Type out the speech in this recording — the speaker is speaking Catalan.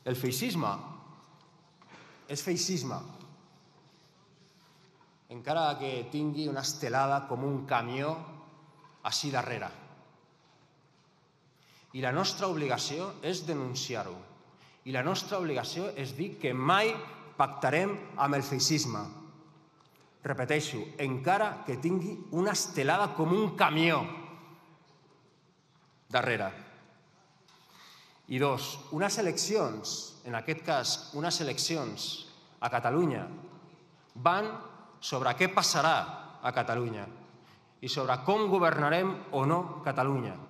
El feixisme és feixisme, encara que tingui una estelada com un camió així darrere. I la nostra obligació és denunciar-ho. I la nostra obligació és dir que mai pactarem amb el feixisme. Repeteixo, encara que tingui una estelada com un camió darrere. I dos, unes eleccions, en aquest cas unes eleccions a Catalunya, van sobre què passarà a Catalunya i sobre com governarem o no Catalunya.